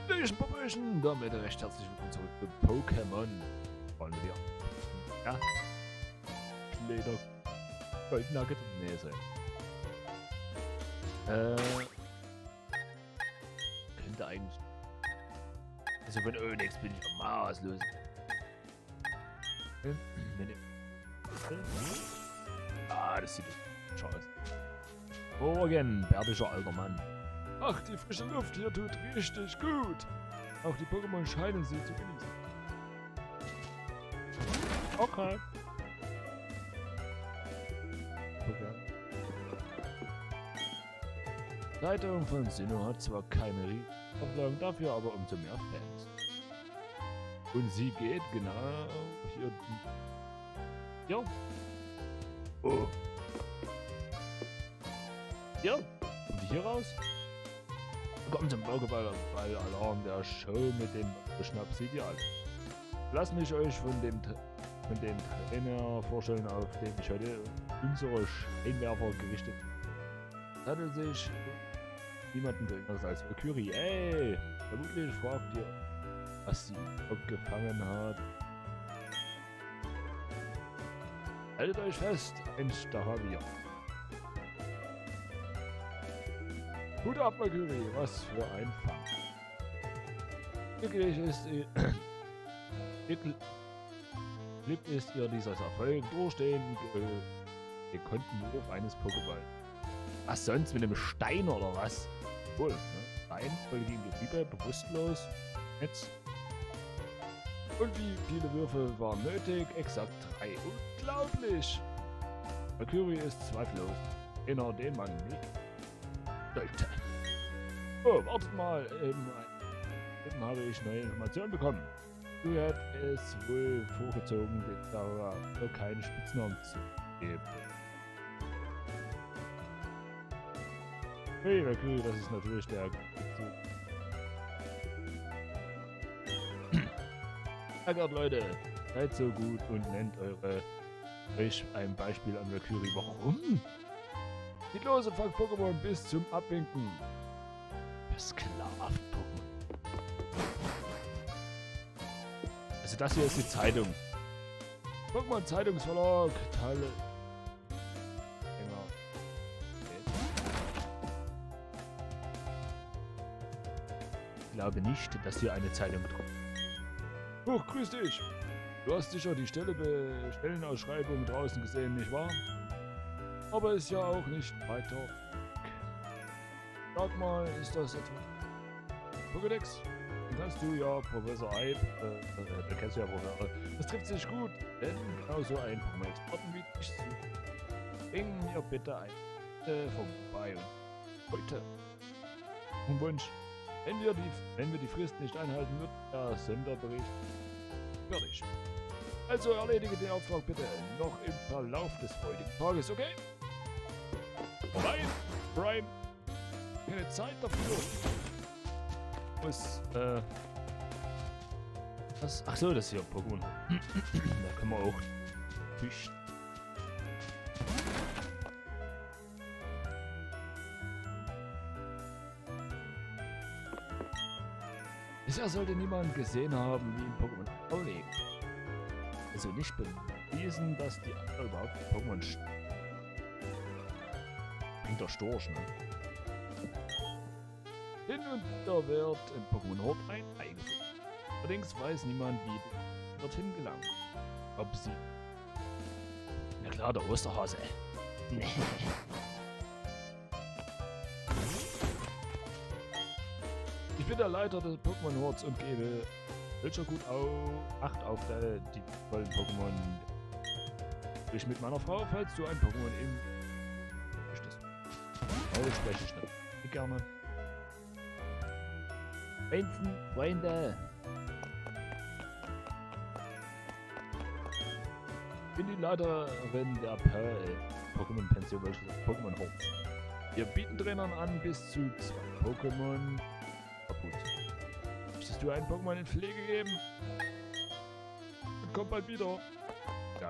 Hallöchen, Popöchen! Damit recht herzlich willkommen zurück zu Pokémon. Wollen wir? Ja? Kleiner Goldnugget? Nee, so. Könnte eigentlich. Also von Onyx bin ich am maßlos. Das sieht schade aus. Morgen, bärtischer alter Mann. Ach, die frische Luft hier tut richtig gut. Auch die Pokémon scheinen sie zu genießen. Okay. Die Zeitung von Sinnoh hat zwar keine Auflagen dafür, aber umso mehr Fans. Und sie geht genau hier. Ja. Oh. Ja. Und hier raus. Kommt zum Pokéball-Alarm der Show mit dem Schnaps sieht ihr alle. Lasst mich euch von dem Trainer vorstellen, auf den ich heute unsere Scheinwerfer gerichtet habe. Es handelt sich niemanden geringeres als Valkyrie. Ey! Vermutlich fragt ihr, was sie abgefangen hat. Haltet euch fest, ein Stahavia. Hut ab, Valkyrie, was für ein Fang. Glücklich ist ihr dieser Erfolg durch den gekonnten Wurf eines Pokéball. Was sonst mit einem Stein oder was? Wohl, ne? Stein, voll gegen die Liebe, bewusstlos. Jetzt. Und wie viele Würfe waren nötig? Exakt 3. Unglaublich! Valkyrie ist zweifellos einer, den man nicht sollte. Oh, wartet mal, eben habe ich neue Informationen bekommen. Du hättest es wohl vorgezogen, den Sarah keinen Spitznamen zu geben. Hey, Valkyrie, das ist natürlich der Ärgert Leute, seid so gut und nennt euch ein Beispiel an Valkyrie. Warum? Geht los und fangt Pokémon bis zum Abwinken. Sklaven-Pokémon. Also das hier ist die Zeitung. Pokémon Zeitungsverlag. Teile. Ich glaube nicht, dass hier eine Zeitung kommt. Huch, grüß dich. Du hast sicher die Stellenausschreibung draußen gesehen, nicht wahr? Aber ist ja auch nicht weiter. Sag mal, ist das etwa Pokédex? Den kannst du ja Professor Eib, den kennst du ja Professor. Das trifft sich gut, denn genauso ein Pokémon-Experten wie ich zu. Bring mir bitte ein vorbei und heute. Und Wunsch, wenn wir die Frist nicht einhalten, wird der Senderbericht fertig. Also erledige den Auftrag bitte noch im Verlauf des heutigen Tages, okay? Nein, Prime. Keine Zeit dafür. Was? Ach so, das ist hier Pokémon. Da können wir auch züchten. Bisher sollte niemand gesehen haben, wie ein Pokémon vorlegen. Also nicht bewiesen, dass die anderen überhaupt Pokémon bringt der Storch, ne? Hin und wieder wird im Pokémon Hort ein Ei gefunden. Allerdings weiß niemand, wie dorthin gelangt. Ob sie... Na klar, der Osterhase. Nee. Ich bin der Leiter des Pokémon Horts und gebe welcher gut Acht auf die tollen Pokémon. Ich mit meiner Frau, falls du ein Pokémon im... möchtest. Oh, spreche ich nicht. Gerne. Benson, Freunde! Ich bin die Leiterin der Pokémon-Pension, welches Pokémon Hort. Wir bieten Trainern an bis zu 2 Pokémon. Gut. Möchtest du einen Pokémon in Pflege geben? Und komm bald wieder. Ja.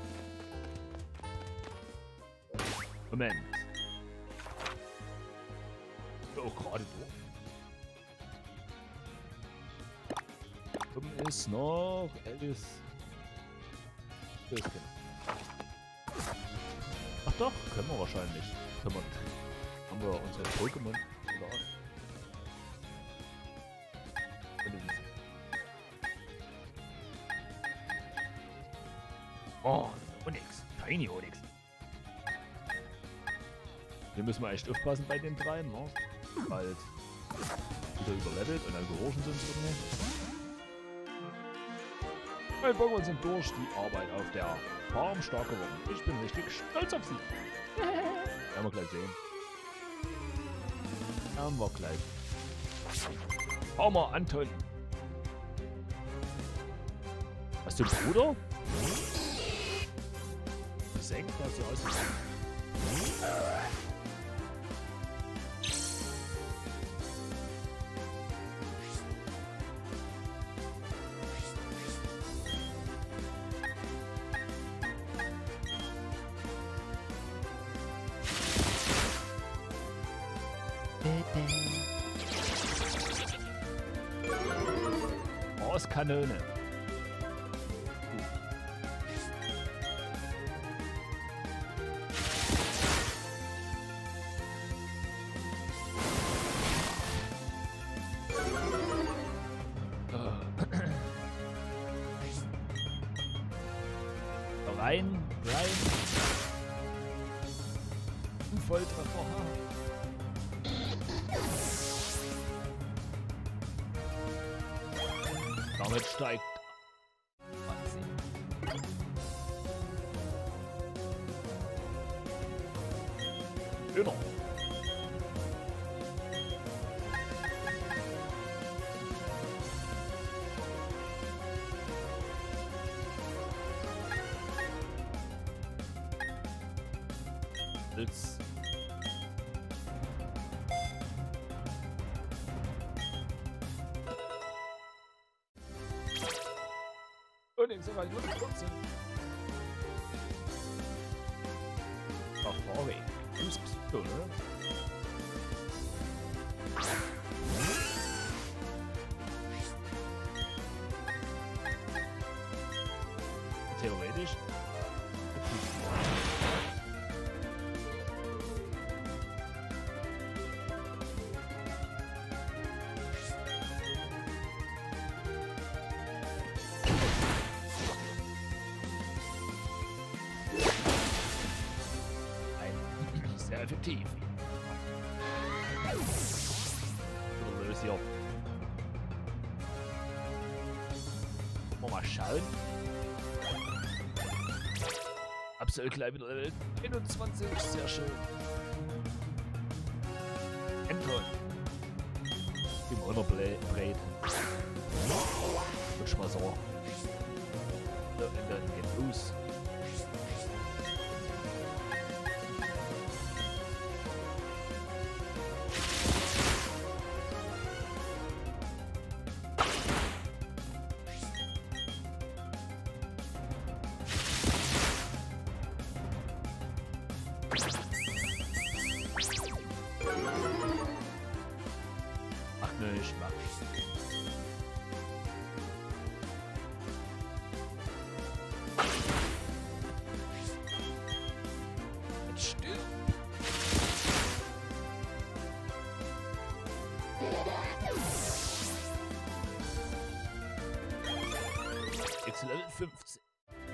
Moment. Oh, gerade durch. Oben ist noch Alice. Ach doch, können wir wahrscheinlich. Haben wir unsere Pokémon. Oh, Onyx. Tiny Onyx. Hier müssen wir echt aufpassen bei den dreien, ne? Bald wieder überlevelt und dann gehorchen sie uns irgendwie. Meine Pokémon sind durch die Arbeit auf der Farm stark geworden. Ich bin richtig stolz auf sie. Werden wir gleich sehen. Werden wir gleich. Farmer Anton. Hast du einen Bruder? Senkt das so aus. Kanone. Rein. Ein Volltreffer. Damit steigt Genau. Jetzt. Und im Sommer nur 14. Ach, Fahrweg. Du bist Psycho, ne? Theoretisch. Sehr effektiv. Oder löse hier. Gucken wir mal schauen. Absolut gleich wieder Level 21, sehr schön. Anton. Im Unterbreit. Würde ich mal sagen. So, und dann geht los. Ich mach. Jetzt still. Jetzt Level 15.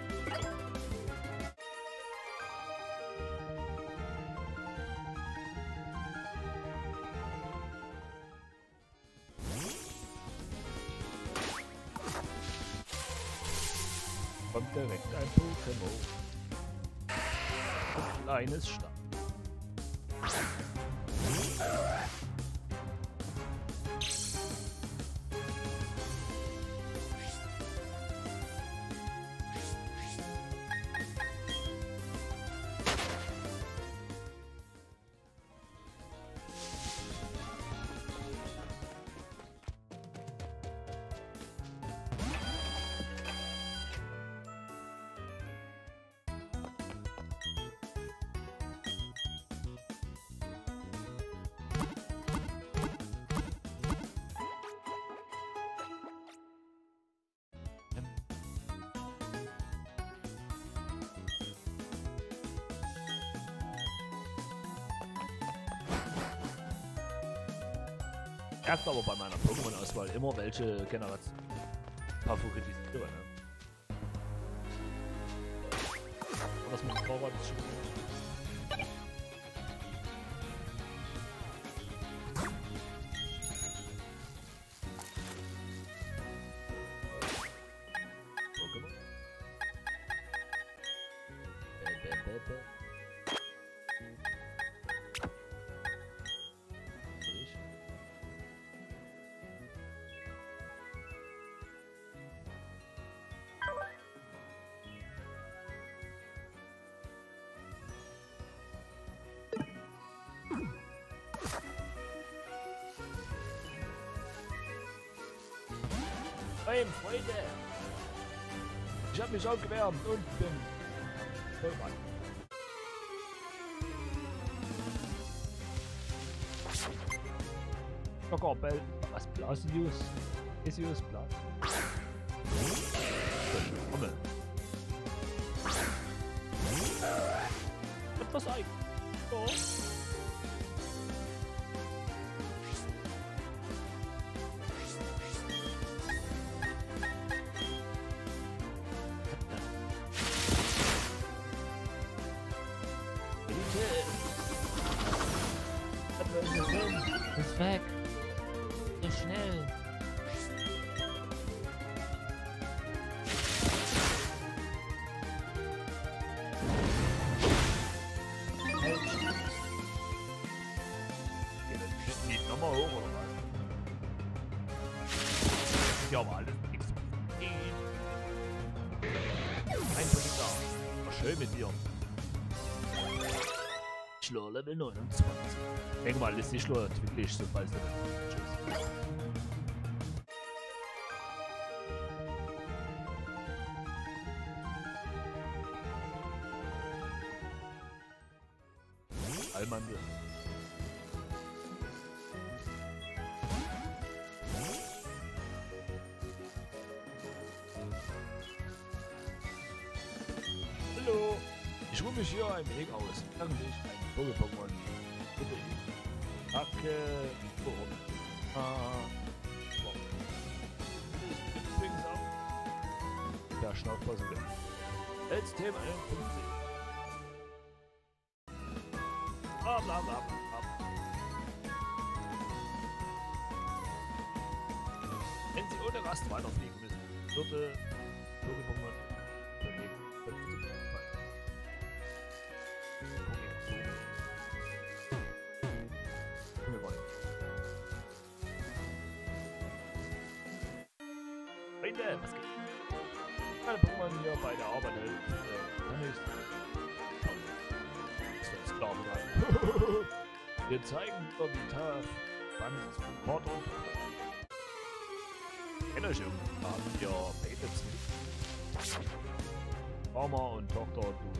Kommt direkt ein Pokémon. Ein kleines Stab. merkt aber bei meiner Pokémon-Auswahl immer, welche Generation favoritisiere. Ne? Und das mit dem Torwart ist schon. Freunde! Ich habe mich aufgewärmt und bin voll rein. Schockerbell. Was? Blasius? Isius Blas? Komm. Etwas eigen. So. Ist weg. So schnell. Geht nochmal hoch oder was? Ja, aber alles nichts. Ein Polizei. War schön mit dir. Schlor Level 29. Ich denke mal, ist die Schlor entwickelt, sobald sie tschüss. Allmandel. Hallo. Ich ruhe mich hier ein Weg aus. Kann ich ein Vogel-Pokémon? Hacke. Übrigens auch. Der Schnaufpass wieder. Als Thema 51. Bla bla bla bla. Wenn sie ohne Rast weiterfliegen müssen, würde Vogel-Pokémon dagegen 50 fallen. Freunde, was geht? Meine Pokémon hier bei der Arbeit hält. Das wird jetzt klar sein. Wir zeigen dir, wie tough Bands von Porter und Energy haben wir Babys mit. Mama und Tochter, du.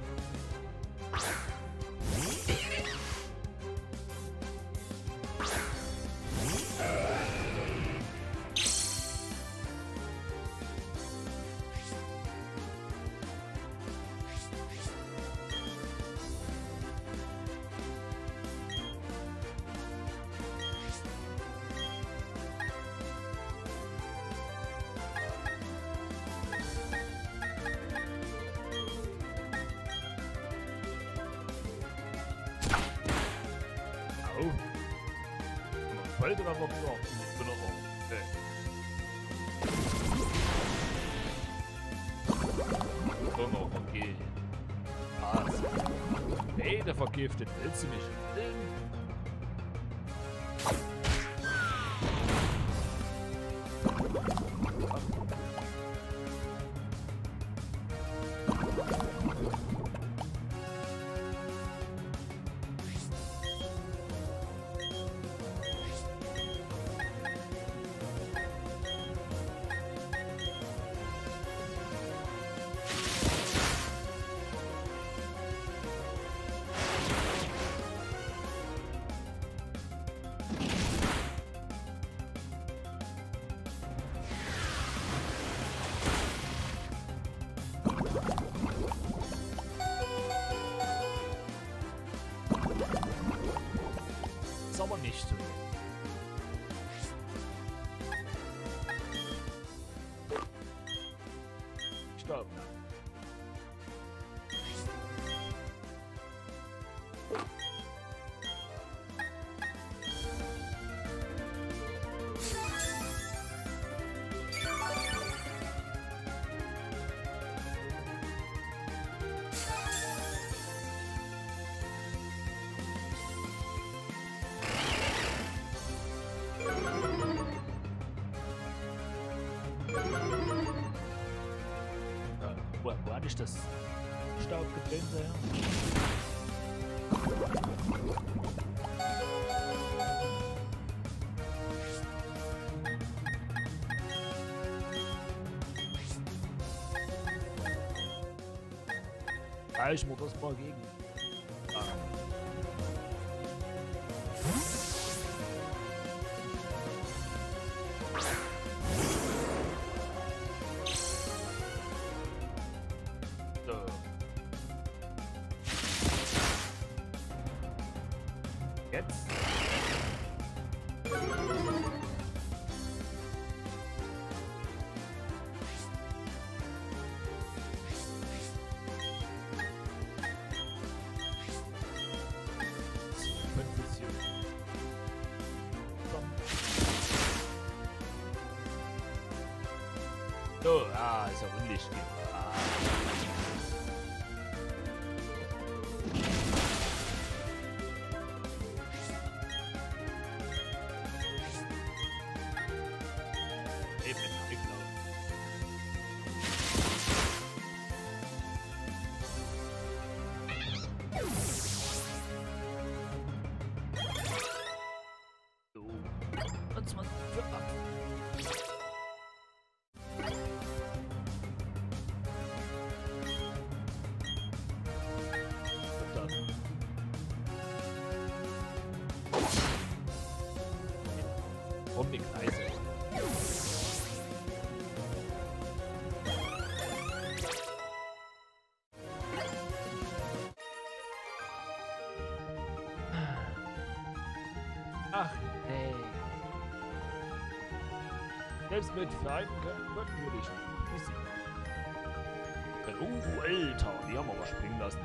Oh. Volltreffer wieder. Ich bin auch. Oh, okay. Was? Beide vergiftet. Willst du mich killen? Wo hatte ich das Staubgedönse her? Ja, ich muss das mal gegen. Jetzt. So, ah, ist ja unlicht. Kreise. Ach, hey. Selbst mit Feinden könnten wir dich nicht besiegen. Alter, die haben wir aber springen lassen.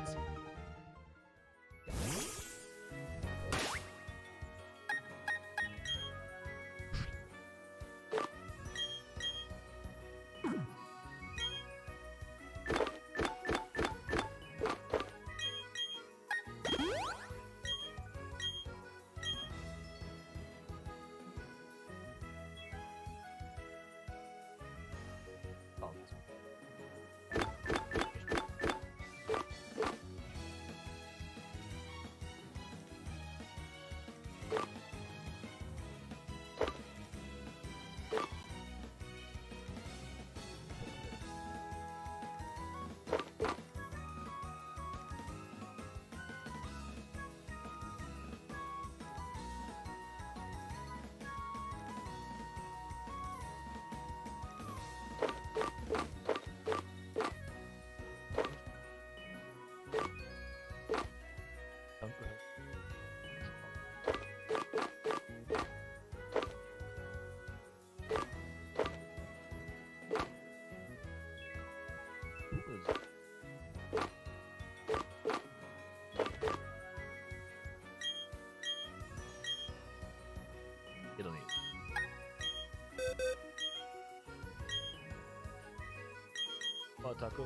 Attacke.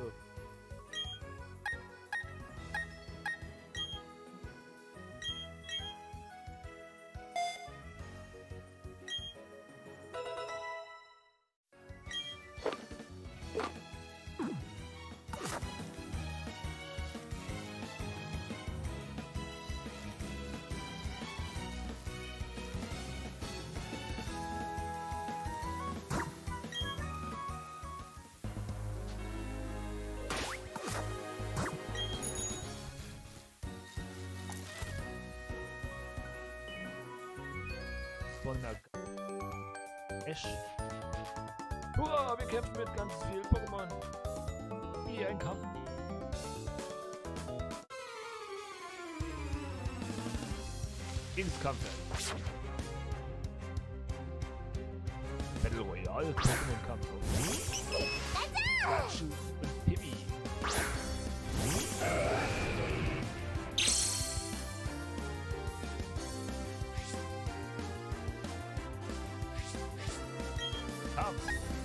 Von der Ash. Hurra, wir kämpfen mit ganz vielen Pokémon. Wie ein Kampf. Ins Kampf. Battle Royale, Pokémon Kampf. Pikachu und Pippi. Kampf.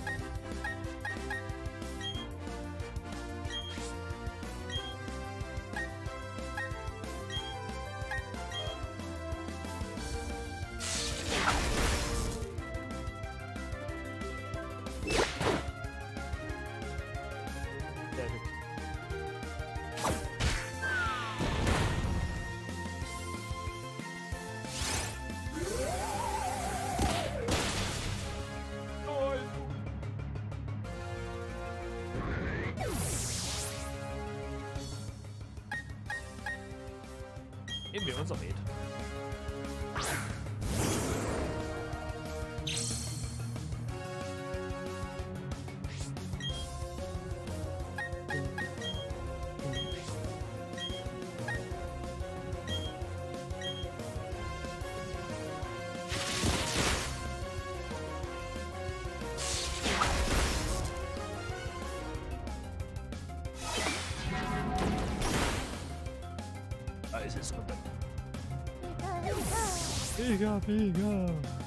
Nehmen wir unser Met. Da ist es runter. Mega, mega.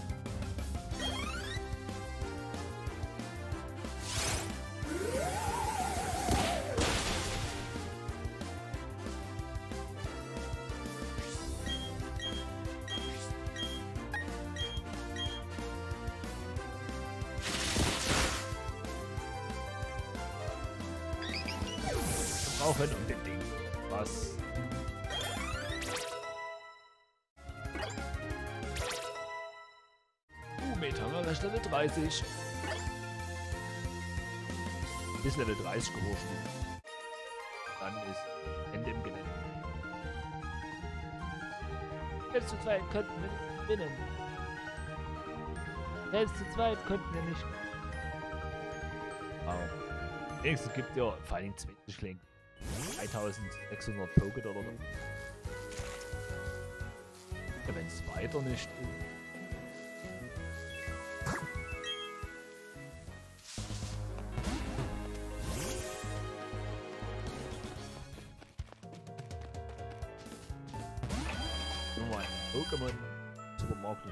Wir brauchen unbedingt was. Methanger ist Level 30. Bis Level 30 gehorscht. Dann ist Ende im Gelände. Selbst zu zweit könnten wir nicht gewinnen. Selbst zu zweit könnten wir nicht. Wow. Wenigstens gibt ja vor allem 20 Link. 3600 Pocket oder so. Ja, wenn es weiter nicht. Nur ein Pokémon Supermarkt.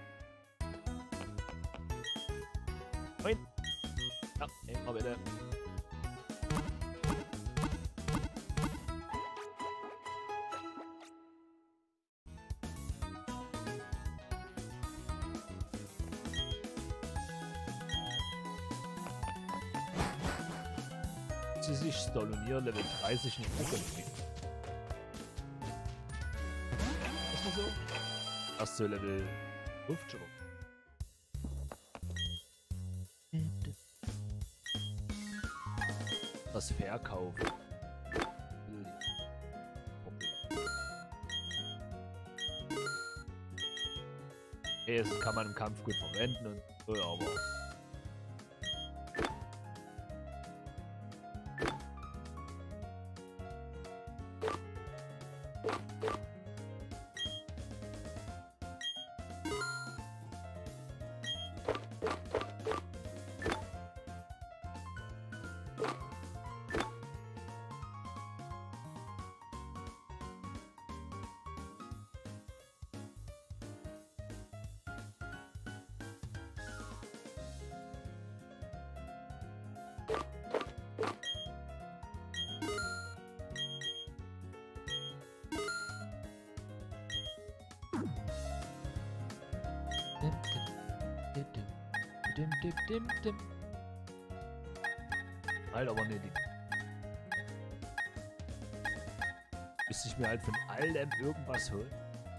Moin. Ja, immer bitte. Sie sich Stolonier Level 30 nicht hochkriegen. Ist das so? Erst so Level 50 oder? Das Verkaufen. Okay, das kann man im Kampf gut verwenden und so, aber. Halt aber nicht. Müsste ich mir halt von allem irgendwas holen.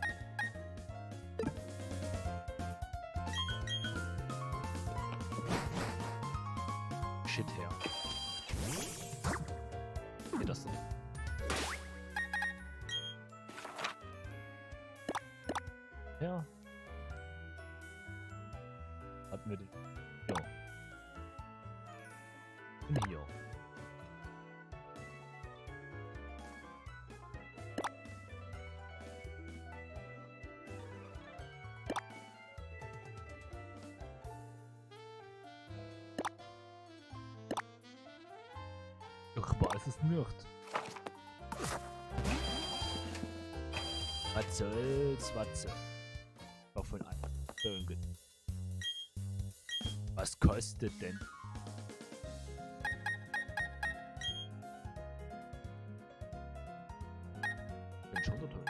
Shit her. Geht das so? Ja. Hatten wir den. Ja. Und hier. Ich weiß es nicht. Was soll's, was soll's. Auch von einem. Was kostet denn? Bin schon der Ton.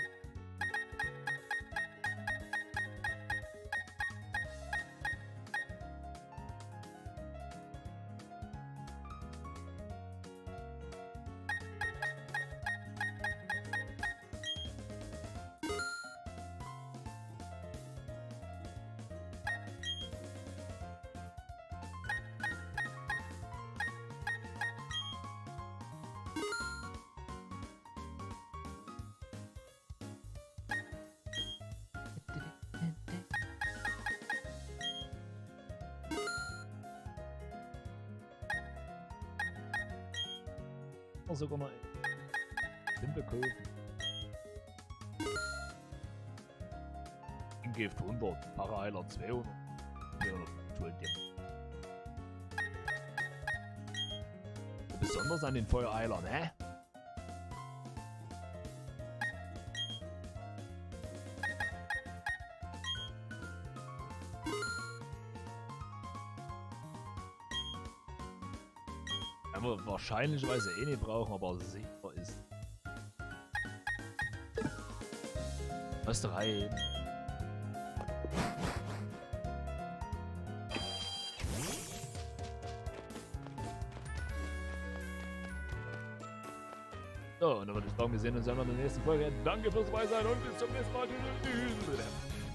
Sogar noch hinbekommen. Gift 100, Paraheiler 200, 400, Entschuldigung. Besonders an den Feuereilern, hä? Wir wahrscheinlicherweise eh nicht brauchen, aber sicher ist. Was rein? So, und dann würde ich sagen, wir sehen uns dann in der nächsten Folge. Danke fürs Beisein und bis zum nächsten Mal. Tschüss.